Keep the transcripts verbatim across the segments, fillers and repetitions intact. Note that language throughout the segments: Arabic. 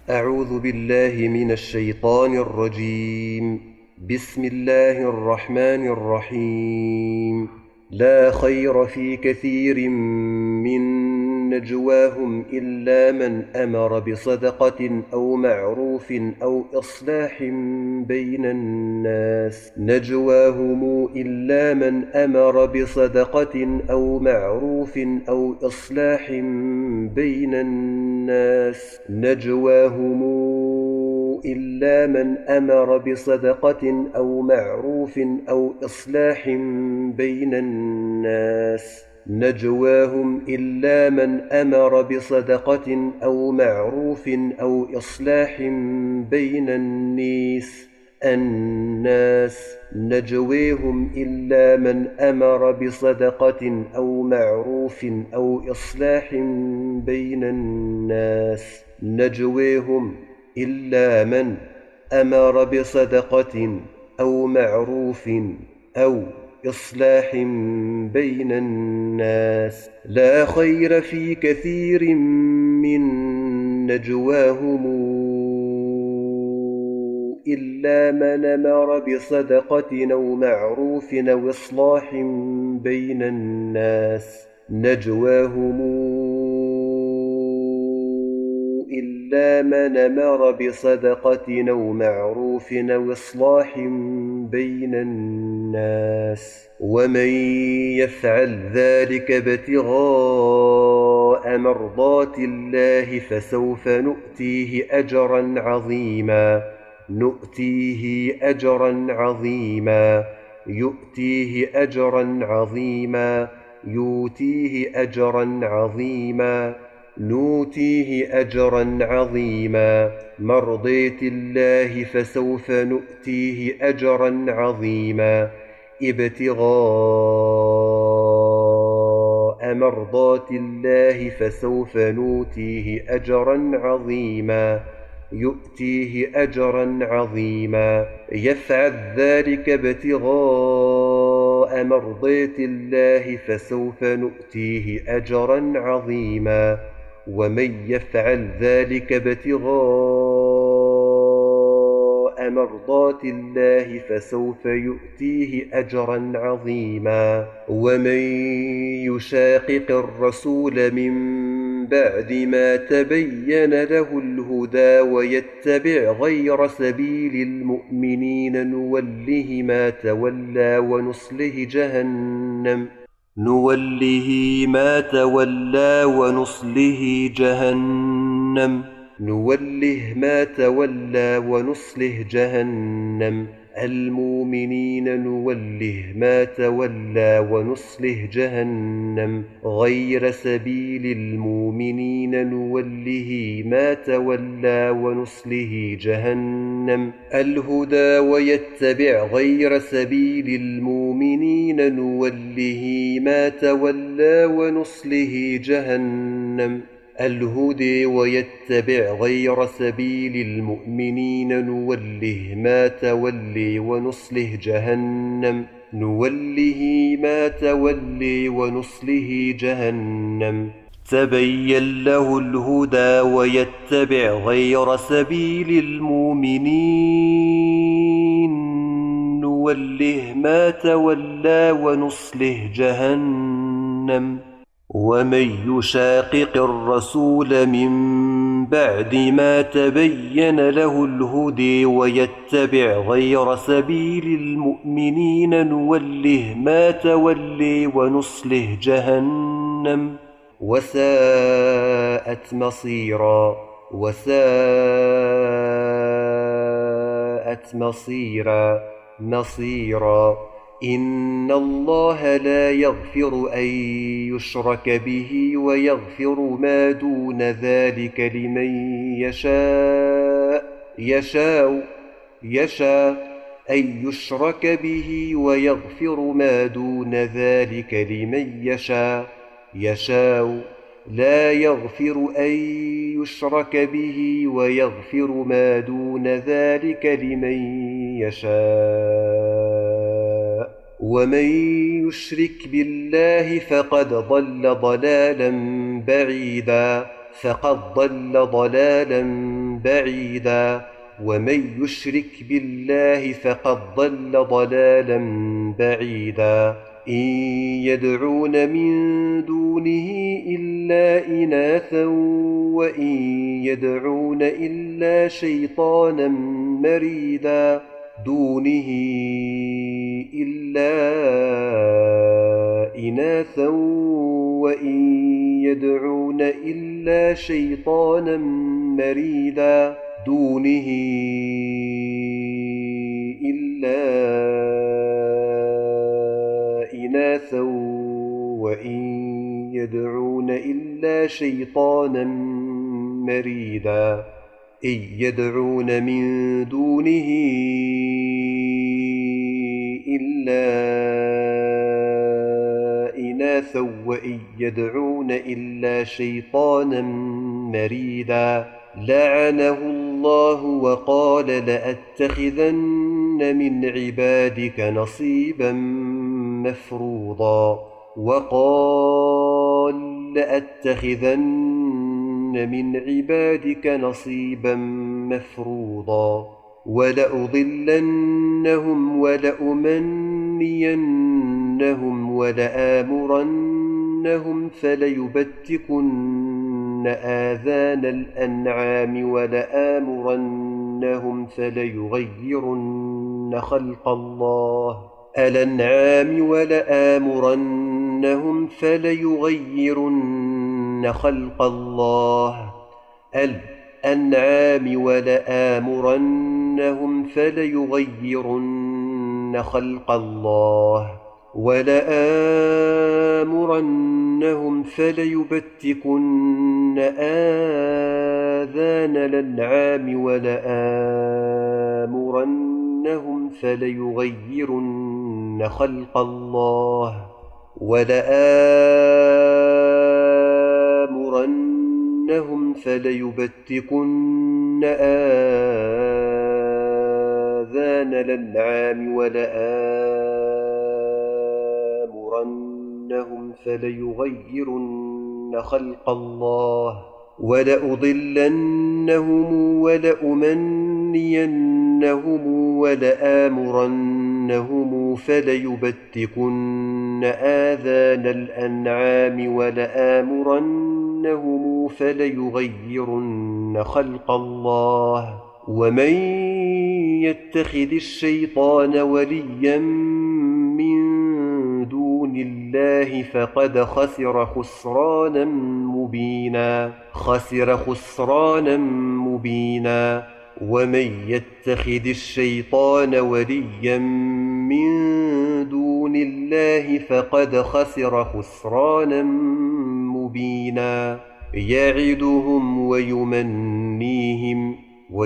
أعوذ بالله من الشيطان الرجيم. بسم الله الرحمن الرحيم. لا خير في كثير من نجواهم إلا من أمر بصدقة أو معروف أو إصلاح بين الناس نجواهم إلا من أمر بصدقة أو معروف أو إصلاح بين الناس نجواهم إلا من أمر بصدقة أو معروف أو إصلاح بين الناس نجواهم إلا من أمر بصدقة أو معروف أو إصلاح بين الناس الناس نجويهم إلا من أمر بصدقة أو معروف أو إصلاح بين الناس نجويهم إلا من أمر بصدقة أو معروف أو إصلاح بين الناس لا خير في كثير من نجواهم إلا من أمر بصدقة أو معروف أو إصلاح بين الناس نجواهم إلا من أمر بصدقة أو معروف أو إصلاح بين الناس ومن يفعل ذلك ابتغاء مرضات الله فسوف نؤتيه أجرا عظيما نؤتيه أجرا عظيما يؤتيه أجرا عظيما يؤتيه أجرا عظيما نؤتيه أجرا عظيما مرضية الله فسوف نؤتيه أجرا عظيما ابتغاء مرضات الله فسوف نؤتيه أجرا عظيما يؤتيه أجرا عظيما يفعل ذلك ابتغاء مرضات الله فسوف نؤتيه أجرا عظيما ومن يفعل ذلك ابتغاء مرضات الله فسوف يؤتيه أجرا عظيما ومن يشاقق الرسول من بعد ما تبين له الهدى ويتبع غير سبيل المؤمنين نوله ما تولى ونصله جهنم نوله ما تولى ونصله جهنم نوله ما تولى ونصله جهنم المؤمنين نوله ما تولى ونصله جهنم غير سبيل المؤمنين نوله ما تولى ونصله جهنم الهدى ويتبع غير سبيل المؤمنين نوله ما تولى ونصله جهنم الهدى ويتبع غير سبيل المؤمنين نوله ما تولي ونصله جهنم نوله ما تولي ونصله جهنم تبين له الهدى ويتبع غير سبيل المؤمنين نوله ما تولى ونصله جهنم ومن يشاقق الرسول من بعد ما تبين له الهدى ويتبع غير سبيل المؤمنين نوله ما تولي ونصله جهنم وساءت مصيرا وساءت مصيرا مصيرا إن الله لا يغفر أن يشرك به ويغفر ما دون ذلك لمن يشاء يشاء يشاء أن يشرك به ويغفر ما دون ذلك لمن يشاء يشاء لا يغفر أن يشرك به ويغفر ما دون ذلك لمن يشاء ومن يشرك بالله فقد ضل ضلالا بعيدا فقد ضل ضلالا بعيدا ومن يشرك بالله فقد ضل ضلالا بعيدا إن يدعون من دونه إلا إناثا وإن يدعون إلا شيطانا مريدا دونه إلا إناثا وإن يدعون إلا شيطانا مريدا دونه إلا إناثا وإن يدعون إلا شيطانا مريدا إن يدعون من دونه إلا إناثا وإن يدعون إلا شيطانا مريدا لعنه الله وقال لأتخذن من عبادك نصيبا مفروضا وقال لأتخذن من عبادك نصيبا مفروضا ولأضلنهم ولأمنينهم ولآمرنهم فليبتكن آذان الأنعام ولآمرنهم فليغيرن خلق الله الأنعام ولآمرنهم فليغيرن خلق الله الأنعام ولآمرنهم فليغيرن خلق الله ولآمرنهم فليبتكن آذان الأنعام ولآمرنهم فليغيرن خلق الله ولآمرنهم فليبتكن آذان الأنعام ولآمرنهم فليغيرن خلق الله ولأضلنهم ولأمنينهم ولآمرنهم فليبتكن آذان الأنعام ولآمرنهم فليغيرن خلق الله ومن يتخذ الشيطان وليا من دون الله فقد خسر خسرانا مبينا خسر خسرانا مبينا ومن يتخذ الشيطان وليا من دون الله فقد خسر خسرانا مبينا يعدهم ويمنيهم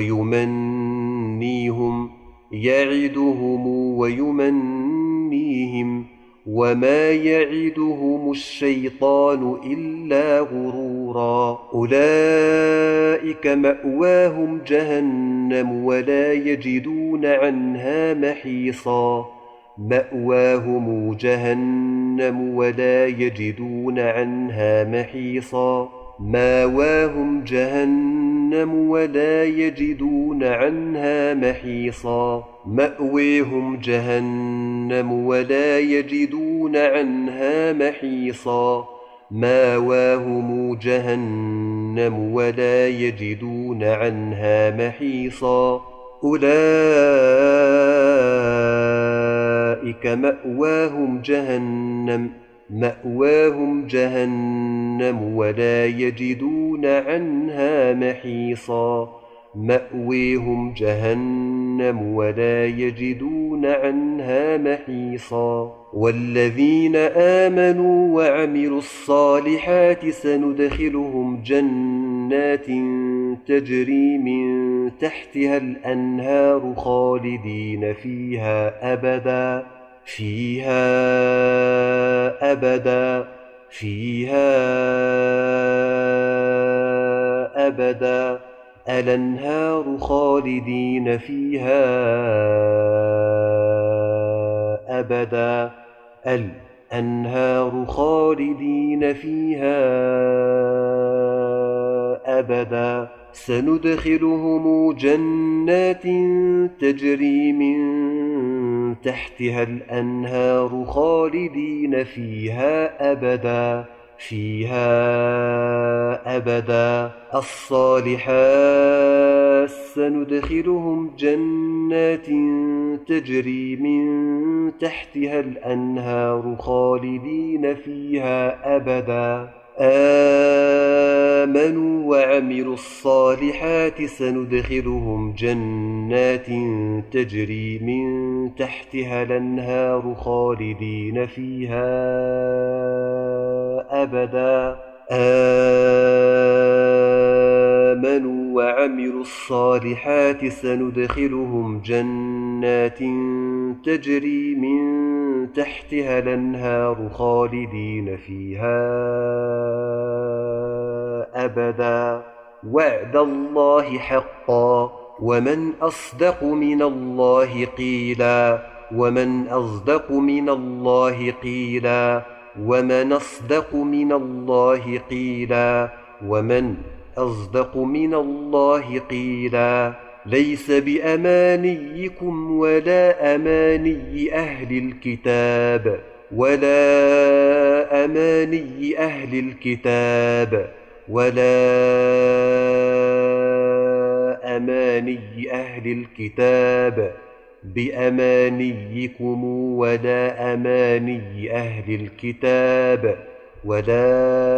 ويمنيهم يعدهم ويمنيهم وما يعدهم الشيطان إلا غرورا أولئك مأواهم جهنم ولا يجدون عنها محيصا مأواهم جهنم ولا يجدون عنها محيصا ماواهم جهنم ولا يجدون عنها محيصا مأويهم جهنم ولا يجدون عنها محيصا ماواهم جهنم ولا يجدون عنها محيصا أولئك مأواهم جهنم مأواهم جهنم ولا يجدون عنها محيصا مأويهم جهنم ولا يجدون عنها محيصا والذين آمنوا وعملوا الصالحات سندخلهم جنات تجري من تحتها الأنهار خالدين فيها أبدا فيها أبدا فيها أبدا الأنهار خالدين فيها أبدا الأنهار خالدين فيها أبدا سندخلهم جنات تجري من تحتها الأنهار خالدين فيها أبدا فيها أبدا. الصالحات سندخلهم جنات تجري من تحتها الأنهار خالدين فيها أبدا. آمنوا وعملوا الصالحات سندخلهم جنات تجري من تحتها الأنهار خالدين فيها أبدا. آمنوا وعملوا الصالحات سندخلهم جنات تجري من تحتها الأنهار خالدين فيها أبدا. وعد الله حقا ومن أصدق من الله قيلا ومن أصدق من الله قيلا ومن أصدق من الله قيلا ومن أصدق من الله قيلا. ليس بأمانيكم ولا أماني أهل الكتاب ولا أماني أهل الكتاب ولا أماني أهل الكتاب بأمانيكم ولا أماني أهل الكتاب ولا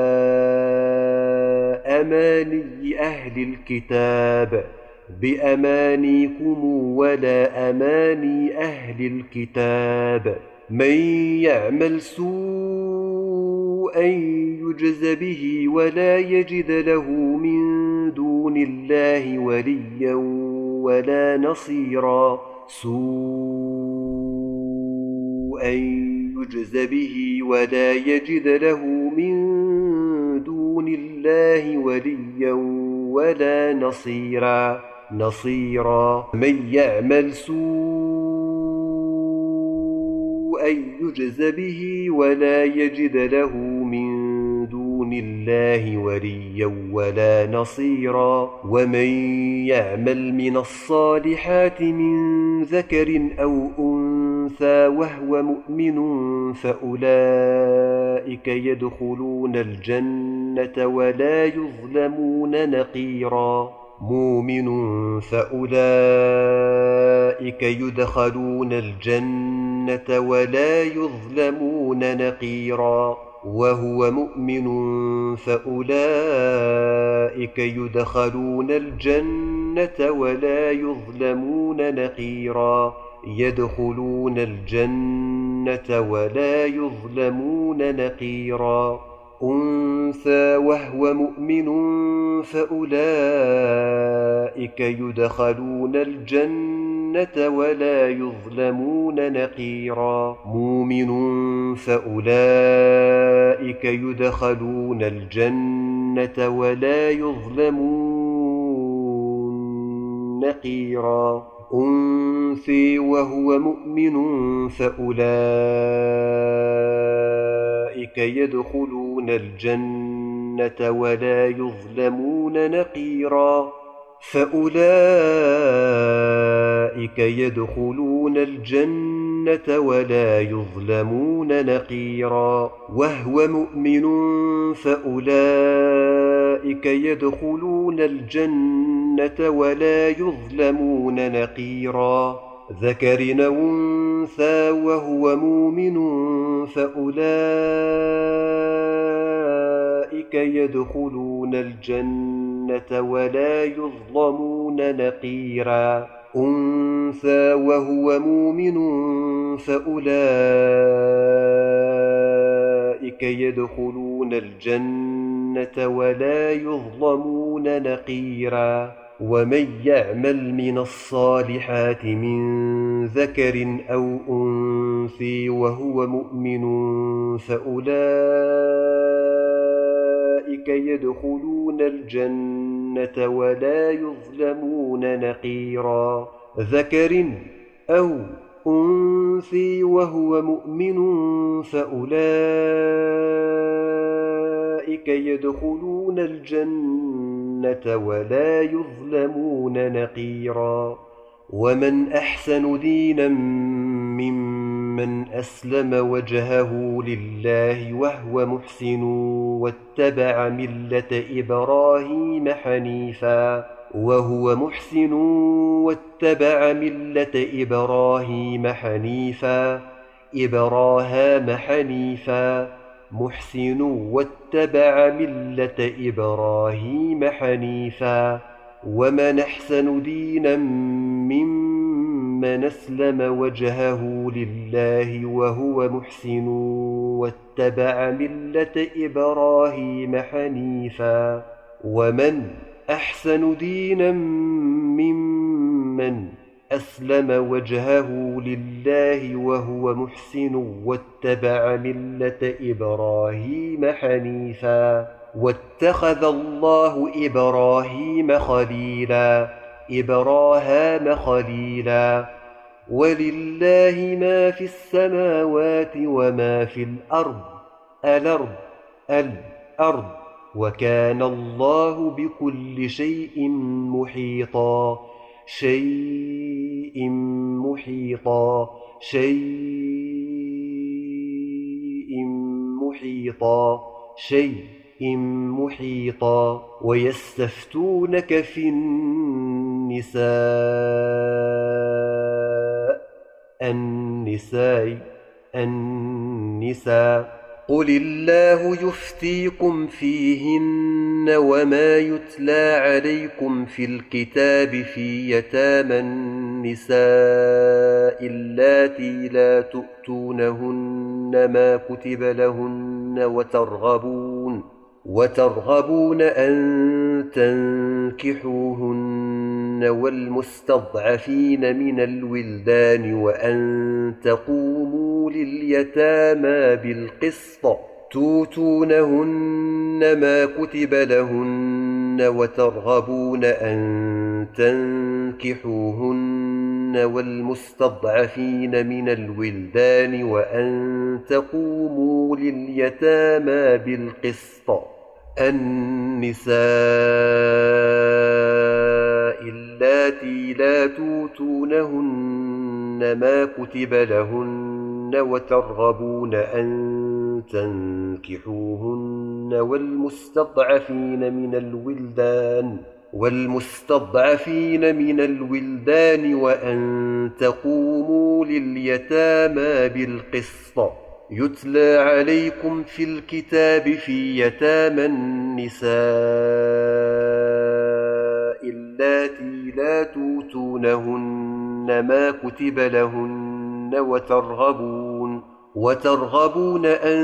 أماني أهل الكتاب بأمانيكم ولا أماني أهل الكتاب. من يعمل سوءا يجز به ولا يجد له من دون الله وليا ولا نصيرا. سوءا يجز به ولا يجد له من دون الله وليا ولا نصيرا نصيرا. من يعمل سوءا يجز به ولا يجد له من دون الله وليا ولا نصيرا. ومن يعمل من الصالحات من ذكر أو أنثى وهو مؤمن فأولئك يدخلون الجنة ولا يظلمون نقيرا. مؤمن فأولئك يدخلون الجنة ولا يظلمون نقيرا. وهو مؤمن فأولئك يدخلون الجنة ولا يظلمون نقيرا. يدخلون الجنة ولا يظلمون نقيرا. أنثى وهو مؤمن فأولئك يدخلون الجنة ولا يظلمون نقيرا. مؤمن فأولئك يدخلون الجنة ولا يظلمون نقيرا. أنثى وهو مؤمن فأولئك يدخلون الجنة ولا يظلمون نقيرا. فأولئك يدخلون الجنة ولا يظلمون نقيرا. وهو مؤمن فأولئك يدخلون الجنة ولا يظلمون نقيرا. ذكر أو أنثى وهو مؤمن فأولئك يدخلون الجنة ولا يظلمون نقيرا. أنثى وهو مؤمن فأولئك يدخلون الجنة ولا يظلمون نقيرا. ومن يعمل من الصالحات من ذكر أو أنثى وهو مؤمن فأولئك يدخلون الجنة ولا يظلمون نقيرا. ذكر أو أنثى وهو مؤمن فأولئك يدخلون الجنة ولا يظلمون نقيرا ومن أحسن دينا ممن أسلم وجهه لله وهو محسن واتبع ملة إبراهيم حنيفا وهو محسن واتبع ملة إبراهيم حنيفا إبراهام حنيفا محسن واتبع ملة إبراهيم حنيفا ومن أحسن دينا ممن أسلم وجهه لله وهو محسن واتبع ملة إبراهيم حنيفا ومن أحسن دينا ممن أسلم وجهه لله وهو محسن واتبع ملة إبراهيم حنيفا واتخذ الله إبراهيم خليلا إبراهام خليلا ولله ما في السماوات وما في الأرض الأرض الأرض وكان الله بكل شيء محيطا شيء محيطا شيء محيطا شيء محيطا ويستفتونك في النساء النساء النساء قل الله يفتيكم فيهن وما يتلى عليكم في الكتاب في يتامى النساء اللاتي لا تؤتونهن ما كتب لهن وترغبون وترغبون أن تنكحوهن والمستضعفين من الولدان وأن تقوموا لليتامى بالقسط توتونهن ما كتب لهن وترغبون أن تنكحوهن والمستضعفين من الولدان وأن تقوموا لليتامى بالقسط النساء اللاتي لا توتونهن ما كتب لهن وترغبون أن تنكحوهن والمستضعفين من الولدان والمستضعفين من الولدان وأن تقوموا لليتامى بالقسط يتلى عليكم في الكتاب في يتامى النساء اللاتي لا توتونهن ما كتب لهن وترغبون وترغبون أن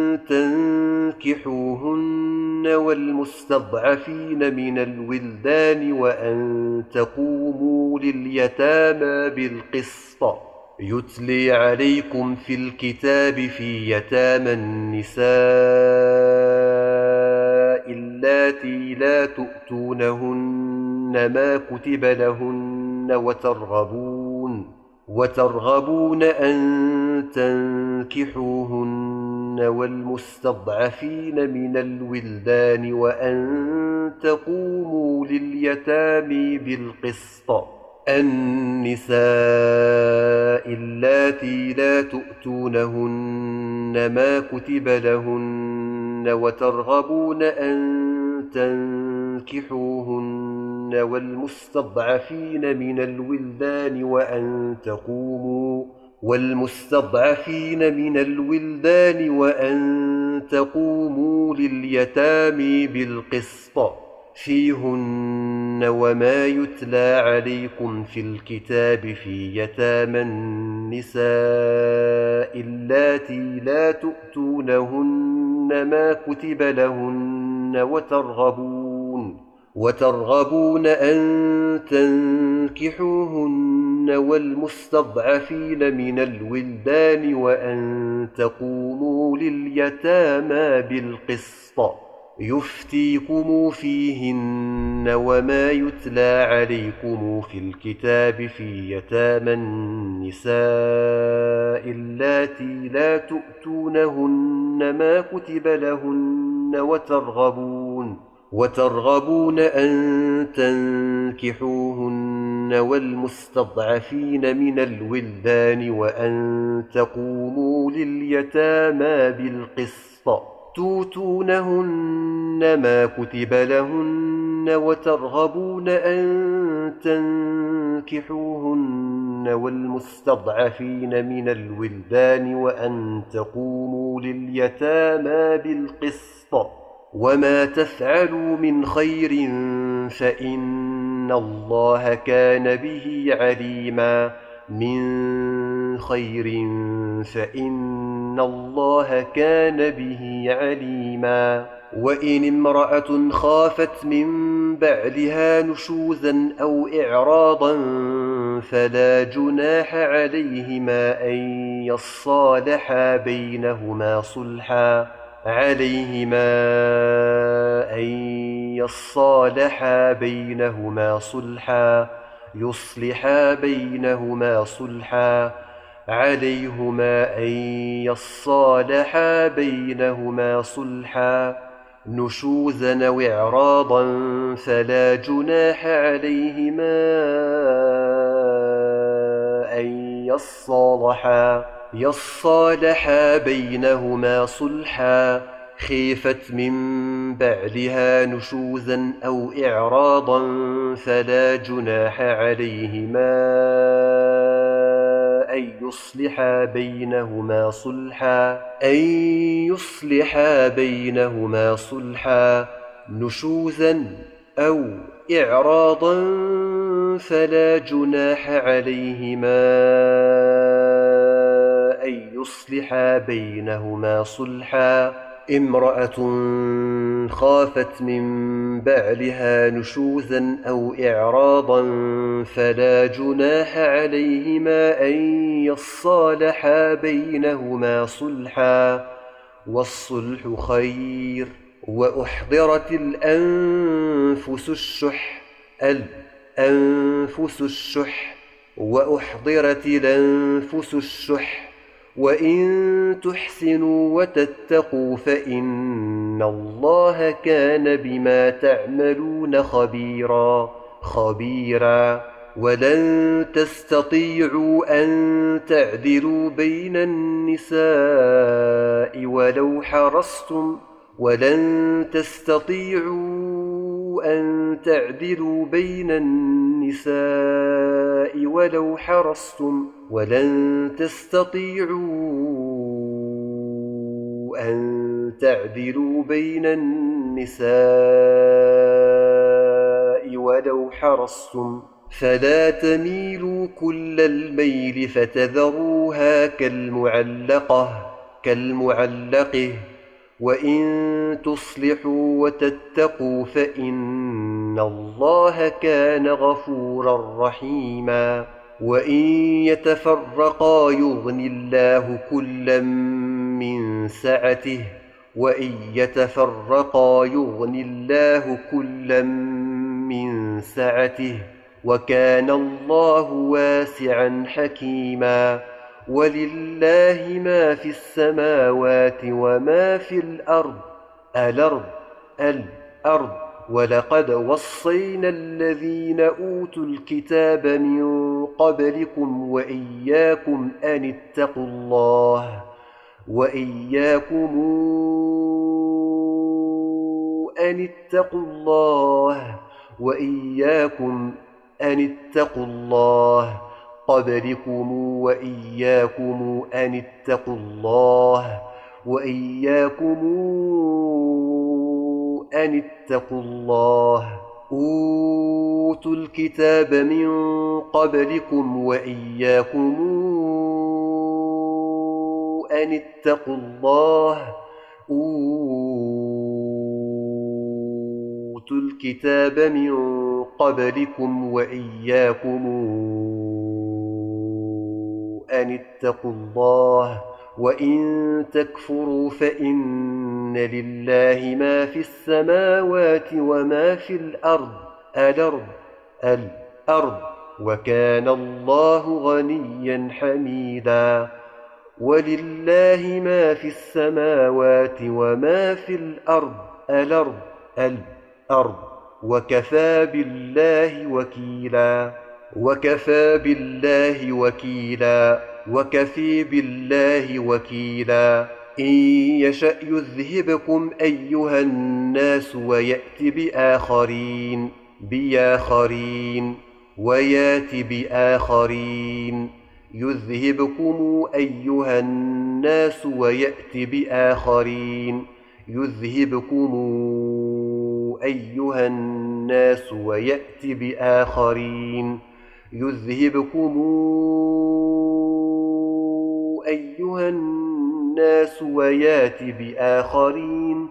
تنكحوهن والمستضعفين من الولدان وأن تقوموا لليتامى بالقسط يتلي عليكم في الكتاب في يتامى النساء اللاتي لا تؤتونهن ما كتب لهن وترغبون وترغبون أن تنكحوهن والمستضعفين من الولدان وأن تقوموا لليتامى بالقسط النساء اللاتي لا تؤتونهن ما كتب لهن وترغبون أن تنكحوهن والمستضعفين من الولدان وأن تقوموا والمستضعفين من الولدان وأن تقوموا لليتامى بالقسط فيهن وما يتلى عليكم في الكتاب في يتامى النساء اللاتي لا تؤتونهن ما كتب لهن وترغبون وترغبون أن تنكحوهن والمستضعفين من الولدان وأن تقوموا لليتامى بالقسط يفتيكم فيهن وما يتلى عليكم في الكتاب في يتامى النساء اللاتي لا تؤتونهن ما كتب لهن وترغبون وترغبون أن تنكحوهن والمستضعفين من الولدان وأن تقوموا لليتامى بالقسط تؤتونهن ما كتب لهن وترغبون أن تنكحوهن والمستضعفين من الولدان وأن تقوموا لليتامى بالقسط وما تفعلوا من خير فإن الله كان به عليما من خير فإن الله كان به عليما وإن امرأة خافت من بعلها نشوزا أو إعراضا فلا جناح عليهما أن يصالحا بينهما صلحا عليهما أن يصالحا بينهما صلحا يصلحا بينهما صلحا عليهما أن يصالحا بينهما صلحا نشوزا أو إعراضا فلا جناح عليهما أن يصالحا يصالحا بينهما صلحا خيفت من بعلها نشوزا أو إعراضا فلا جناح عليهما أن يصلحا بينهما صلحا أن يصلحا بينهما صلحا نشوزا أو إعراضا فلا جناح عليهما أن يصلحا بينهما صلحا امرأة خافت من بعلها نشوزا أو إعراضا فلا جناح عليهما أن يصالحا بينهما صلحا والصلح خير وأحضرت الأنفس الشح الأنفس الشح وأحضرت الأنفس الشح وإن تحسنوا وتتقوا فإن الله كان بما تعملون خبيرا خبيرا ولن تستطيعوا أن تعدلوا بين النساء ولو حرصتم ولن تستطيعوا أن تعدلوا بين النساء ولو حرصتم ولن تستطيعوا أن تعدلوا بين النساء ولو حرصتم فلا تميلوا كل الميل فتذروها كالمعلقة كالمعلقة وإن تصلحوا وتتقوا فإن الله كان غفورا رحيما وإن يتفرقا يغن الله كلا من سعته وإن يتفرقا يغن الله كلا من سعته وكان الله واسعا حكيما ولله ما في السماوات وما في الأرض الأرض الأرض ولقد وصينا الذين أوتوا الكتاب من قبلكم وإياكم أن اتقوا الله وإياكم أن اتقوا الله وإياكم أن اتقوا الله قبلكم وإياكم أن اتقوا الله وإياكم أن اتقوا الله أوتوا الكتاب من قبلكم وإياكم أن اتقوا الله أوتوا الكتاب من قبلكم وإياكم أن اتقوا الله وإن تكفروا فإن لله ما في السماوات وما في الأرض الأرض الأرض وكان الله غنيا حميدا ولله ما في السماوات وما في الأرض الأرض والأرض، وكفى بالله وكيلا. وكفى بالله وكيلا. وكفي بالله وكيلا. إن يشأ يذهبكم أيها الناس ويأت بآخرين بآخرين ويات بآخرين يذهبكم أيها الناس ويأت بآخرين يذهبكم أيها الناس ويأت بآخرين يذهبكم أيها الناس ويات بآخرين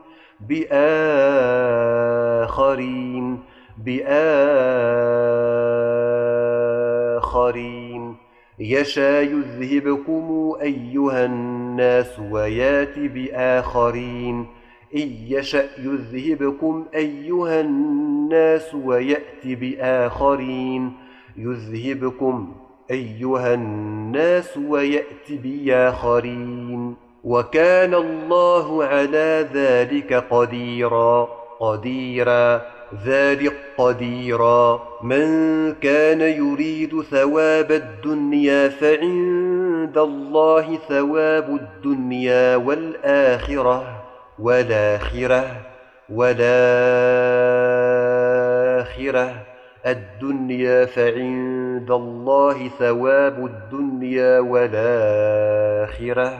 بآخرين بآخرين يشا يذهبكم أيها الناس ويات بآخرين إن يشأ يذهبكم أيها الناس ويأت بآخرين يذهبكم أيها الناس ويأت بآخرين وكان الله على ذلك قديرا قديرا ذلك قديرا. من كان يريد ثواب الدنيا فعند الله ثواب الدنيا والآخرة والآخرة والآخرة الدنيا فعند الله ثواب الدنيا والآخرة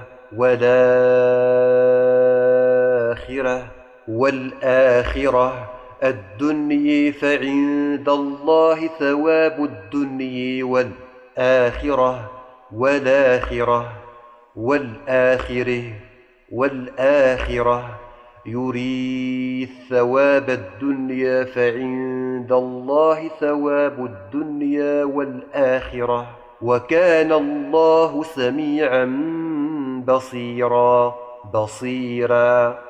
والآخرة والآخرة الدنيا فعند الله ثواب الدنيا والآخرة والآخرة والآخرة والآخرة يريد ثواب الدنيا فعند الله ثواب الدنيا والآخرة وكان الله سميعا بصيرا بصيرا.